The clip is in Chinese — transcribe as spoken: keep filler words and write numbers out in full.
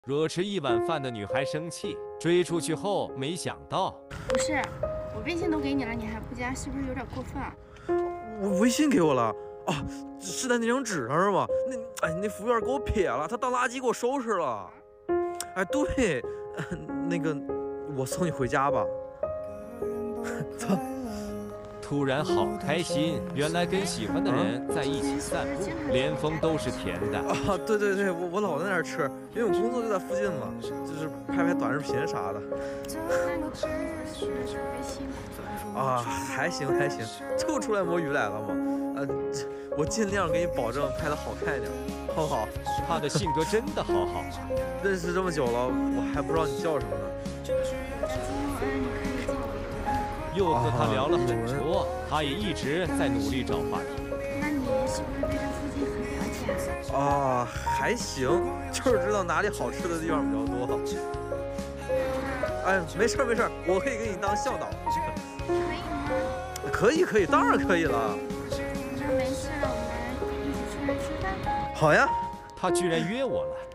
惹吃一碗饭的女孩生气，追出去后没想到， 不是，我微信都给你了，你还不加，是不是有点过分啊？ 我微信给我了啊，是在那张纸上是吗？那哎，那服务员给我撇了，他当垃圾给我收拾了。哎，对，呃、那个我送你回家吧。走。 突然好开心，原来跟喜欢的人在一起散步，连风都是甜的啊！对对对，我我老在那儿吃，因为我工作就在附近嘛，就是拍拍短视频啥的。 那你是是是微信啊，还行还行，就出来摸鱼来了嘛。呃，我尽量给你保证拍的好看一点，好不好？ 他的性格真的好好啊！ 认识这么久了，我还不知道你叫什么呢。 又和他聊了很多，他也一直在努力找话题。 那你是不是对这附近很了解啊？啊，还行，就是知道哪里好吃的地方比较多。哎，没事没事，我可以给你当向导。 可以吗？ 可以可以，当然可以了。 那没事，我们一起出来吃饭。 好呀。 他居然约我了。